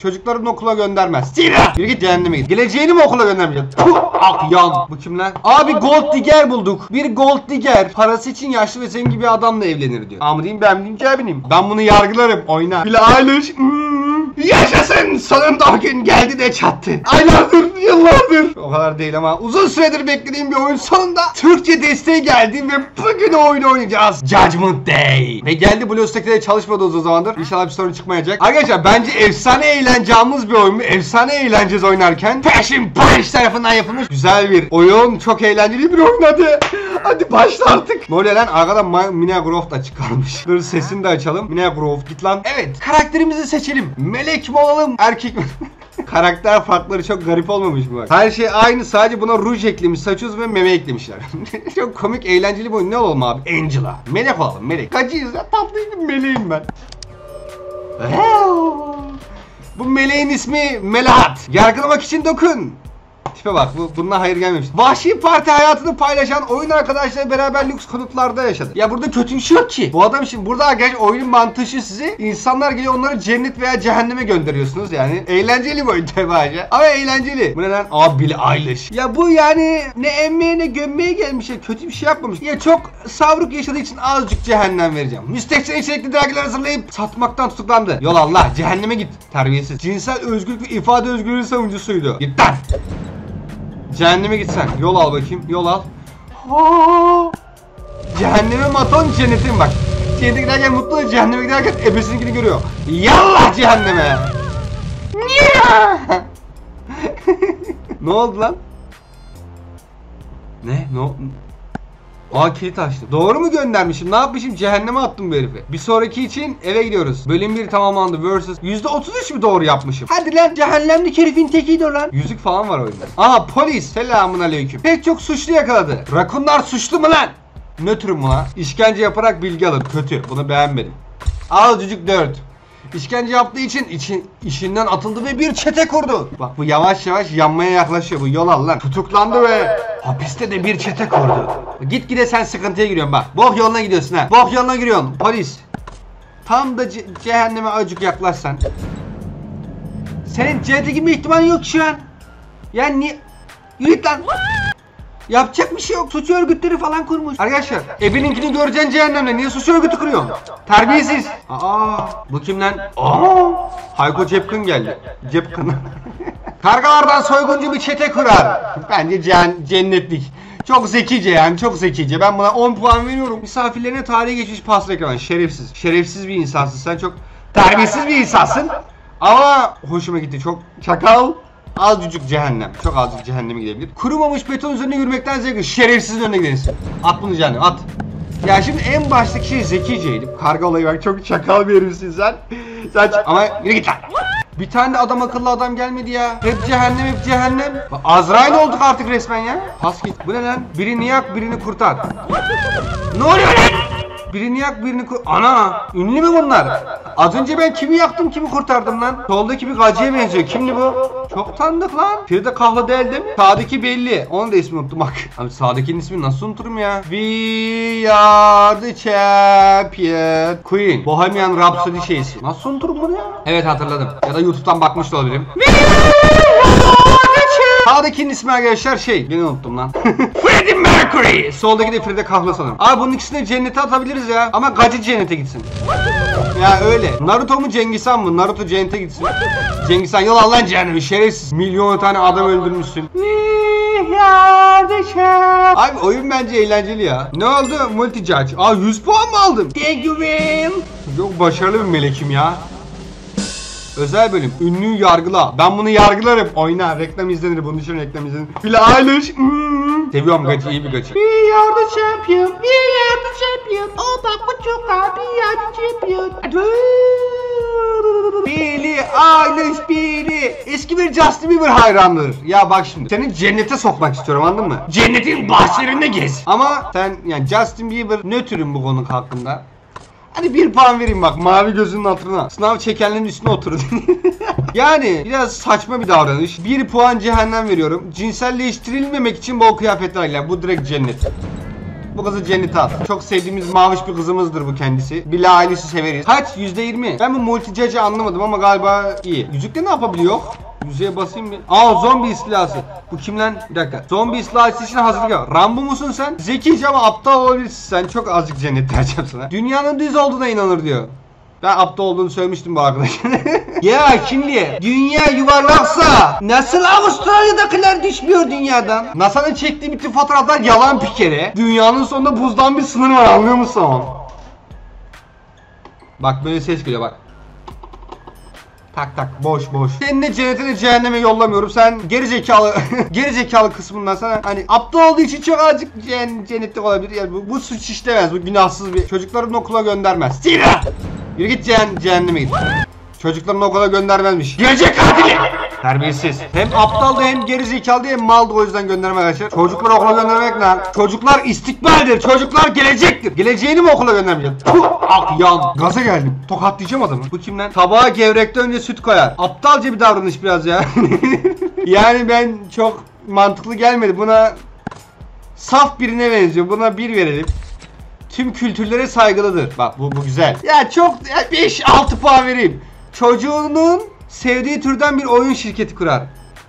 Çocuklarını okula göndermez. Silah! Yürü git cehenneme git. Geleceğini mi okula göndermeyeceksin? Ak yan. Bu kim lan? Abi gold digger bulduk. Bir gold digger parası için yaşlı ve zengin bir adamla evlenir diyor. Amriyim ben bileyim ki abineyim. Ben bunu yargılarım. Oyna. Billie Eilish. Yaşasın. Sonunda o gün geldi de çattı. Aylardır, yıllardır. O kadar değil ama uzun süredir beklediğim bir oyun sonunda Türkçe desteği geldi ve bugün o oyunu oynayacağız. Judgment Day. Ve geldi BlueStack'te çalışmadı uzun zamandır. İnşallah bir sorun çıkmayacak. Arkadaşlar bence efsane eğleneceğimiz bir oyun. Efsane eğleneceğiz oynarken. Passion Punch tarafından yapılmış güzel bir oyun. Çok eğlenceli bir oyun hadi. Hadi başla artık. Ne oluyor lan? Arkadan Mia Groft açık kalmış. Dur sesini de açalım. Mia Groft git lan. Evet. Karakterimizi seçelim. Melek mi olalım? Erkek mi? Karakter farkları çok garip olmamış mı bak? Her şey aynı, sadece buna ruj eklemiş, saç yüz ve meme eklemişler. Çok komik, eğlenceli bir oyun. Ne olalım abi? Angela. Melek olalım, melek. Kaçıyız ya? Tatlı bir meleğim ben. Bu meleğin ismi Melahat. Yargılamak için dokun. Tipe bak, bundan hayır gelmemiş. Vahşi Parti hayatını paylaşan oyun arkadaşlarıyla beraber lüks konutlarda yaşadı. Ya burada kötü bir şey yok ki. Bu adam şimdi burada arkadaşlar oyunun mantığı sizi insanlar geliyor onları cennet veya cehenneme gönderiyorsunuz yani. Eğlenceli bir oyun tabi hacı. Ama eğlenceli. Bu neden? Abi Billie Eilish. Ya bu yani ne emmeye ne gömmeye gelmiş ya, kötü bir şey yapmamış. Ya çok savruk yaşadığı için azıcık cehennem vereceğim. Müstehcen içerikli dergiler hazırlayıp satmaktan tutuklandı. Yol Allah, cehenneme git terbiyesiz. Cinsel özgürlük ve ifade özgürlüğü savuncusuydu. Git lan. Cehenneme gitsen. Yol al bakayım. Yol al. Cehenneme maton cennetim bak. Cennete giderken mutlu ol. Cehenneme giderken ebesininkini görüyor. Yallah cehenneme. Ne oldu lan? Ne? Aa kilit açtı. Doğru mu göndermişim? Ne yapmışım? Cehenneme attım bu herifi. Bir sonraki için eve gidiyoruz. Bölüm 1 tamamlandı. Versus %33 mi doğru yapmışım? Hadi lan, cehennemlik herifin tekiydi o lan. Yüzük falan var oyunda. Aha polis. Selamun aleyküm. Pek çok suçlu yakaladı. Rakunlar suçlu mu lan? Nötrüm mu lan? İşkence yaparak bilgi alır. Kötü. Bunu beğenmedim. Azıcık 4. İşkence yaptığı için işinden atıldı ve bir çete kurdu. Bak bu yavaş yavaş yanmaya yaklaşıyor, bu yol al lan. Tutuklandı ve hapiste de bir çete kurdu. Gitgide sen sıkıntıya giriyorsun bak. Bok yoluna gidiyorsun ha. Bok yoluna giriyorsun polis. Tam da cehenneme azıcık yaklaşsan. Senin cennete girme ihtimalin yok şu an. Yani niye? Yürü lan. Yapacak bir şey yok. Suç örgütleri falan kurmuş. Arkadaşlar ebeninkini göreceksin cehennemde. Niye suç örgütü kuruyorsun? Terbiyesiz. Bu kim lan? Hayko Cepkin geldi. Cepkin. Kargalardan soyguncu bir çete kurar. Bence cennetlik. Çok zekice yani, çok zekice. Ben buna 10 puan veriyorum. Misafirlerine tarihi geçmiş pasta ekran. Şerefsiz. Şerefsiz bir insansın. Sen çok terbiyesiz bir insansın. Ama hoşuma gitti. Çok çakal. Azıcık cehennem. Çok azıcık cehenneme gidebilir. Kurumamış beton üzerine yürümekten zevkli. Şerefsizin önüne gidersin. At bunu cehenneme at. Ya şimdi en baştaki şey zekiceydi. Karga olayı bak, çok çakal bir herifsin sen. Ama yürü git lan. Bir tane de adam akıllı adam gelmedi ya. Hep cehennem, hep cehennem. Azrail olduk artık resmen ya. Pas git. Bu ne lan? Birini yak, birini kurtar. Ne oluyor lan? Birini yak, birini Ana! Ünlü mü bunlar? Az önce ben kimi yaktım, kimi kurtardım lan? Soldaki bir gacıya benziyor. Kimdi bu? Çok tanıdık lan. Frida Kahlo değil mi? Sağdaki belli. Onun da ismini unuttum bak. Abi sağdakinin ismini nasıl unuturum ya? We are the champion. Queen. Bohemian Rhapsody şeysi. Nasıl unuturum bunu ya? Evet hatırladım. Ya da YouTube'dan bakmış da olabilirim. Sağdakinin ismi arkadaşlar beni unuttum lan. Freddie Mercury. Soldaki de Frida Kahlo sanırım. Abi bunun ikisini de cennete atabiliriz ya. Ama gacı cennete gitsin. Ya öyle. Naruto mu Cengiz Han mı? Naruto cennete gitsin. Cengiz Han yol Allah'ın cehennemi şerefsiz. Milyon tane adam öldürmüşsün. Abi oyun bence eğlenceli ya. Ne oldu? Multi judge. 100 puan mı aldım? Thank you man. Çok başarılı bir melekim ya. Özel bölüm. Ünlüyü yargıla. Ben bunu yargılarım. Oyna. Reklam izlenir. Bunun için reklam izlenir. Billie Eilish. Seviyorum gacı. İyi bir gacı. We are the champion. We are the champion. Oh bak bu çok abi. We are the champion. Billie Eilish. Billie. Eski bir Justin Bieber hayrandır. Ya bak şimdi. Seni cennete sokmak istiyorum, anladın mı? Cennetin bahçelerinde gez. Ama sen yani Justin Bieber nötrüm bu konu hakkında. Hadi 1 puan vereyim bak, mavi gözünün hatırına. Sınav çekenlerin üstüne oturdu. Yani biraz saçma bir davranış. 1 puan cehennem veriyorum. Cinselleştirilmemek için bol kıyafetler giyer. Bu direkt cennet. Bu kızı cennete at. Çok sevdiğimiz maviş bir kızımızdır bu kendisi. Bilal ailesi severiz. Kaç? %20. Ben bu multicacı anlamadım ama galiba iyi. Yüzükle ne yapabiliyor? Yüzeye basayım bir. Aa, zombi istilası. Bu kim lan? Bir dakika. Zombi istilası için hazırlık yap. Rambo musun sen? Zekice ama aptal olabilirsin sen. Çok azıcık cennet vereceğim sana. Dünyanın düz olduğuna inanır diyor. Ben aptal olduğunu söylemiştim bu arkadaşa. Ya şimdi dünya yuvarlaksa nasıl Avustralya'dakiler düşmüyor dünyadan? NASA'nın çektiği bütün fotoğraflar yalan bir kere. Dünyanın sonunda buzdan bir sınır var, anlıyor musun? Bak böyle ses geliyor bak. Tak tak, boş boş. Seni ne cennete ne cehenneme yollamıyorum. Sen gerizekalı gerizekalı kısmından sana hani aptal olduğu için çok azıcık cennette olabilir. Yani bu suç işlemez. Bu günahsız bir. Çocuklarını okula göndermez. Sina! Yürü git cehenneme git. Çocuklarını okula göndermezmiş. Gelecek katili! Terbiyesiz. Hem aptaldı hem gerizekalı hem maldı, o yüzden gönderme arkadaşlar. Çocukları okula göndermek lan. Çocuklar istikbaldir. Çocuklar gelecektir. Geleceğini mi okula göndermeyeceksin? Puh! Ak yan. Gaza geldim. Tokatlayacağım adamı. Bu kim lan? Tabağa gevrekten önce süt koyar. Aptalca bir davranış biraz ya. Yani ben çok mantıklı gelmedi. Buna saf birine benziyor. Buna 1 verelim. Tüm kültürlere saygılıdır. Bak bu güzel. Ya çok 5-6 puan vereyim. Çocuğunun sevdiği türden bir oyun şirketi kurar.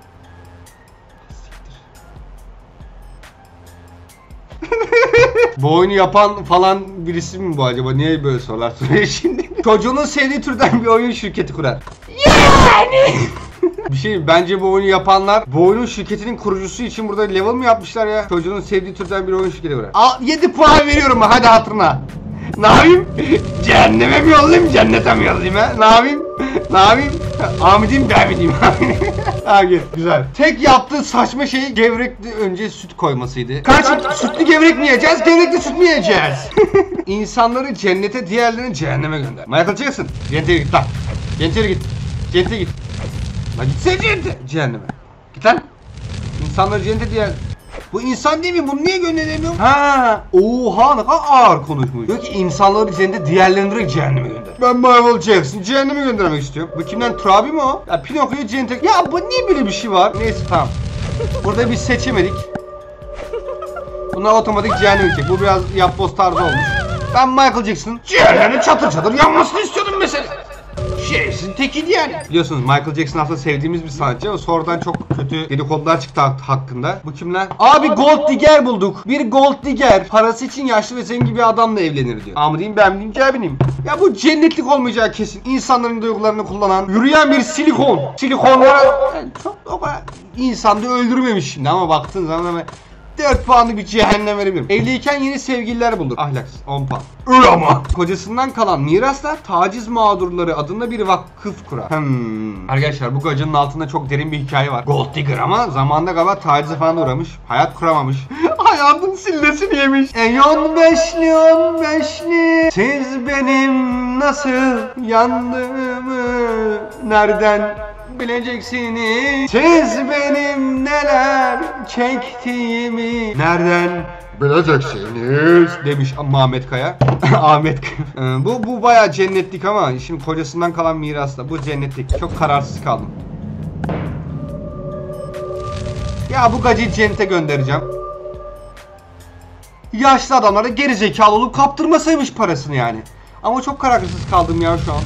Bu oyunu yapan falan birisi mi bu acaba? Niye böyle sorular soruyor şimdi? Çocuğunun sevdiği türden bir oyun şirketi kurar. Yani. Bir şey, bence bu oyunu yapanlar bu oyunun şirketinin kurucusu için burada level mi yapmışlar ya? Çocuğunun sevdiği türden bir oyun şirketi kurar. 7 puan veriyorum hadi hatırına. Ne yapayım? Cehenneme mi yollayayım, cennete mi yollayayım ha? Ne yapayım? Ne yapayım? Amidiyim, bemidiyim. Ha güzel. Tek yaptığı saçma şey gevrekli önce süt koymasıydı. Kaç sütlü gevrek mi yiyeceğiz? Gevrekli süt mü yiyeceğiz? İnsanları cennete, diğerlerini cehenneme gönder. Michael Jackson, cennete git lan. Cennete git. Cennete git. Lan gitsene cennete. Cehenneme. Git lan. İnsanları cennete diğer. Bu insan değil mi? Bunu niye gönderemiyorum? Ha, oha ne kadar ağır konuşmuş. Diyor ki insanları cennete, diğerlerini direkt cehenneme gönder. Ben Michael Jackson cehenneme göndermek istiyorum. Bu kimden? Trabi mi o? Ya Pinokyo'yu cennete... Ya bu niye böyle bir şey var? Neyse tamam. Burada biz seçemedik. Bunlar otomatik cehenneme gidecek. Bu biraz yapboz tarzı olmuş. Ben Michael Jackson'ın cehennemin çatır çatır yanmasını istiyordum mesela. Şerefsizin tekiydi yani. Biliyorsunuz Michael Jackson aslında sevdiğimiz bir sanatçı ama sonradan çok kötü dedikodular çıktı hakkında. Bu kim lan? Abi Gold Digger bulduk. Bir Gold Digger parası için yaşlı ve zengin bir adamla evlenir diyor. Amriyim ben bileyim cebineyim. Ya bu cennetlik olmayacağı kesin. İnsanların duygularını kullanan yürüyen bir silikon. Silikonlara yani çok o kadar insan da öldürmemiş şimdi ama baktığın zaman 4 puanlık bir cehennem verebilirim. Evliyken yeni sevgililer bulur. Ahlaksız. 10 puan. Öyle ama. Kocasından kalan mirasla taciz mağdurları adında bir vakıf kurar. Arkadaşlar bu kocanın altında çok derin bir hikaye var. Gold digger ama zamanında galiba tacize falan uğramış. Hayat kuramamış. Hayatın sillesini yemiş. 15'li siz benim nasıl yandığımı nereden bileceksiniz? Siz benim neler çektiğimi nereden bileceksiniz demiş Ahmet Kaya. Ahmet Kaya. Bu bayağı cennetlik ama şimdi kocasından kalan mirasla bu cennetlik. Çok kararsız kaldım. Ya bu gacıyı cennete göndereceğim. Yaşlı adamlara gerizekalı olup kaptırmasaymış parasını yani. Ama çok kararsız kaldım ya şu an.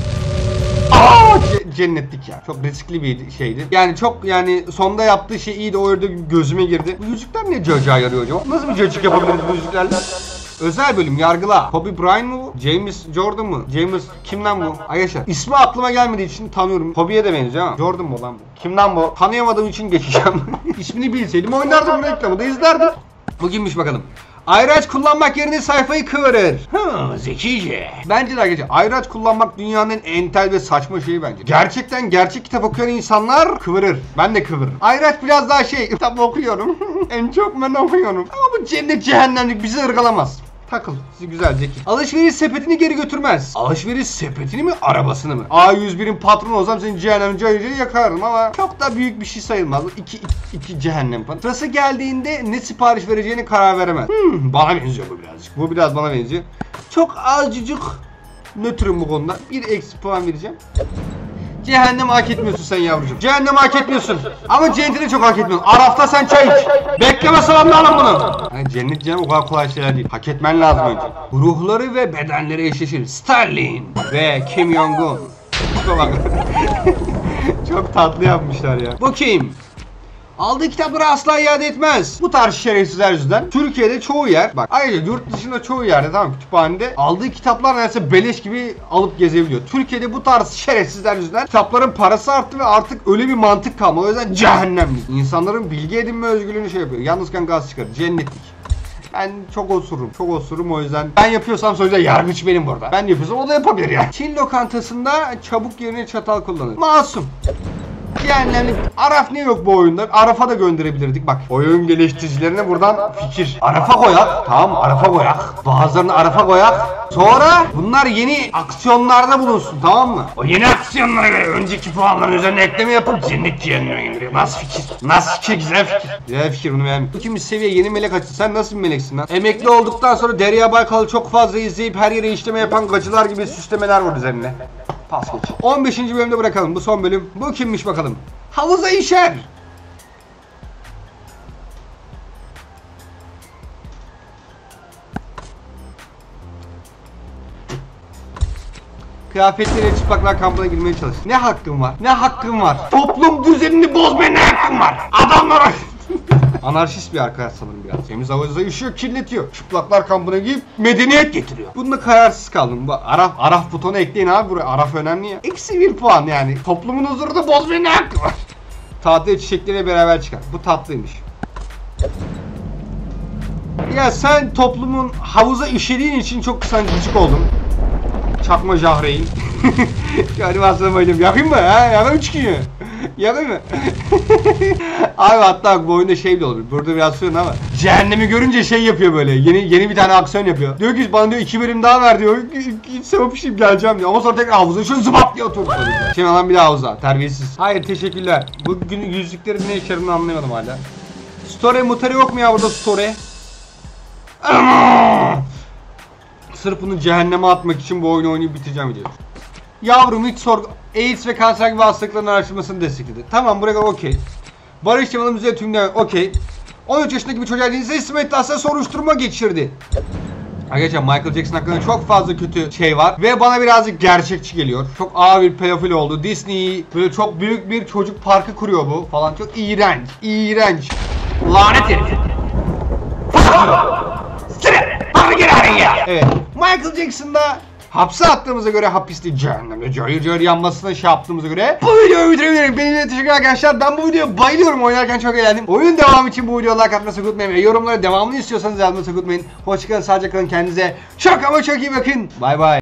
Cennetlik ya. Çok riskli bir şeydi. Yani çok sonda yaptığı şey iyiydi. O yerde gözüme girdi. Bu yüzükler ne cöcağa yarıyor acaba? Nasıl bir cöcük yapabiliriz bu yüzüklerle? Özel bölüm yargıla. Kobe Bryant mı bu? James Jordan mı? James kimden bu? Arkadaşlar ismi aklıma gelmediği için tanıyorum. Kobe'ye de benziyor ama. Jordan mı lan bu? Kimden bu? Tanıyamadığım için geçeceğim. İsmini bilseydim oynardım bu reklamı da izlerdim. Bugünmüş bakalım. Ayraç kullanmak yerine sayfayı kıvırır. Zekice. Bence de arkadaşlar ayraç kullanmak dünyanın en entel ve saçma şeyi bence. Gerçekten gerçek kitap okuyan insanlar kıvırır. Ben de kıvırırım. Ayraç biraz daha kitap okuyorum. En çok ben okuyorum. Ama bu cennet cehennemlik bizi ırgalamaz. Takıl. Güzel zeki. Alışveriş sepetini geri götürmez. Alışveriş sepetini mi arabasını mı? A101'in patronu olsam seni cehennem cayıcayı yakarım ama çok da büyük bir şey sayılmaz. İki cehennem falan. Sırası geldiğinde ne sipariş vereceğini karar veremez. Bana benziyor bu birazcık. Bu biraz bana benziyor. Çok azıcık nötrüm bu konuda. Bir eksi puan vereceğim. Cehennem hak etmiyorsun sen yavrucuğum. Cehennem hak etmiyorsun. Ama cennetini çok hak etmiyorsun. Araf'ta sen çay iç. Bekleme salonda alın bunu. Yani cennet canım o kadar kolay şeyler değil. Hak etmen lazım önce. Ruhları ve bedenleri eşleşir. Stalin ve Kim Jong-un. Çok tatlı yapmışlar ya. Bu kim? Aldığı kitapları asla iade etmez. Bu tarz şerefsizler yüzünden Türkiye'de çoğu yer, bak ayrıca yurt dışında çoğu yerde, tamam, kütüphanede aldığı kitaplar neredeyse beleş gibi alıp gezebiliyor. Türkiye'de bu tarz şerefsizler yüzünden kitapların parası arttı ve artık öyle bir mantık kalmadı. O yüzden cehennemlik. İnsanların bilgi edinme özgürlüğünü şey yapıyor. Yalnızken gaz çıkarır. Cennetlik. Ben çok osururum o yüzden. Ben yapıyorsam sözde yargıç benim burada. Ben yapıyorsam o da yapabilir ya. Çin lokantasında çabuk yerine çatal kullanır. Masum. Yani Araf ne yok bu oyunda? Araf'a da gönderebilirdik bak. Oyun geliştiricilerine buradan fikir. Araf'a koyak. Tamam, Araf'a koyak. Bazılarını Araf'a koyak. Sonra bunlar yeni aksiyonlarda bulunsun, tamam mı? O yeni aksiyonlara göre önceki puanların üzerine ekleme yapıp cennet cehenneme gönderiyor. Nasıl fikir? Nasıl fikir? Güzel fikir. Güzel fikir, bunu beğendim. İkinci seviye yeni melek açtı. Sen nasıl bir meleksin lan? Emekli olduktan sonra Derya Baykal'ı çok fazla izleyip her yere işleme yapan gacılar gibi süslemeler var üzerine. Pas geç. 15. bölümde bırakalım. Bu son bölüm. Bu kimmiş bakalım? Havuza işer. Kıyafetleriyle çıplaklar kampına girmeye çalış. Ne hakkın var? Ne hakkın var? Toplum düzenini bozmaya ne hakkın var? Adamlara... Anarşist bir arkadaş sanırım biraz. Temiz havuza işiyor, kirletiyor. Çıplaklar kampına giyip medeniyet getiriyor. Bunda kararsız kaldım. Bu Araf butonu ekleyin abi buraya. Araf önemli ya. Eksi 1 puan yani. Toplumun huzurunu bozmaya ne hakkı var? Tahtaya çiçekleriyle beraber çıkar. Bu tatlıymış. Ya sen toplumun havuza işediğin için çok kısa gıcık oldum. Çakma Jahreyn. Şu animasyona bayılıyorum. Yakayım mı ha? Yakayım çıkıyor. Yakayım mı? Abi hatta bu oyunda şey de olur. Burada biraz sorun ama cehennemi görünce şey yapıyor böyle. Yeni bir tane aksiyon yapıyor. Diyor ki bana diyor 2 bölüm daha ver diyor. Sevap işim geleceğim diyor. Ama sonra tekrar havuza şöyle zıbap diye oturup. Şimdi alan bir daha havuza. Terbiyesiz. Hayır teşekkürler. Bugün yüzüklerin ne işe yaradığını anlayamadım hala. Story mutari yok mu ya burada story? Sırf bunu cehenneme atmak için bu oyunu oynayıp bitireceğim diyor. Yavrum hiç sorgu... AIDS ve kanser gibi hastalıkların araştırmasını destekledi. Tamam buraya okey. Barış Çamalı Müze tümden okey. 13 yaşındaki bir çocuğa cinsel istismar iddiasıyla soruşturma geçirdi. Arkadaşlar Michael Jackson hakkında çok fazla kötü şey var. Ve bana birazcık gerçekçi geliyor. Çok ağır bir pedofil oldu. Disney böyle çok büyük bir çocuk parkı kuruyor bu falan. Çok iğrenç. İğrenç. Lanet herif. Evet. Michael Jackson'da hapse attığımıza göre hapiste cehennemde cayır cayır yanmasına şey yaptığımıza göre bu videoyu bitirebilirim. Benimle teşekkür arkadaşlar. Ben bu videoya bayılıyorum. Oynarken çok eğlendim. Oyun devamı için bu videoya like atmayı unutmayın. Ve yorumlara devamını istiyorsanız yazmayı unutmayın. Hoşçakalın, sağlıcakla kalın, kendinize çok ama çok iyi bakın. Bay bay.